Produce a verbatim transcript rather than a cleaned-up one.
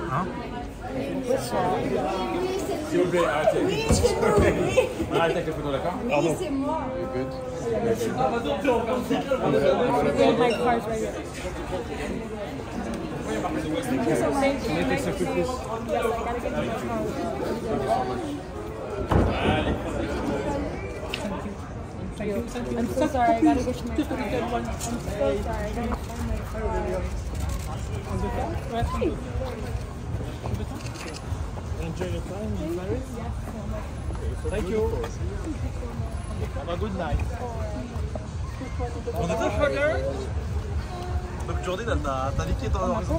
Hein? S'il vous plaît, arrêtez. Oui, c'est nous, oui. Arrêtez avec les photos, d'accord? Oui, c'est moi. Good. My car's right here. Thank you so much. Can I take some food, please? Yes, I gotta get to my car. Thank you. Thank you. I'm so sorry, I gotta get to my car. I'm so sorry, I gotta find my car. Enjoy your time in Paris. Yes, so much. Thank you. Have a good night. On est deux fuckers. Donc Jordan, t'as niqué ton